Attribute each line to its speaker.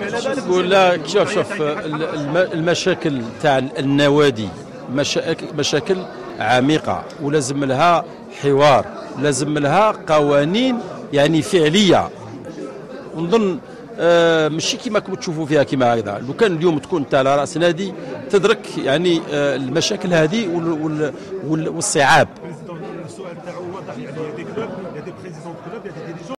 Speaker 1: ولا شوف المشاكل تاع النوادي مشاكل عميقة، ولازم لها حوار، لازم لها قوانين يعني فعلية. ونظن ماشي كيما كنتوا تشوفوا فيها كيما هكذا. لو كان اليوم تكون انت على راس نادي تدرك يعني المشاكل هذه والصعاب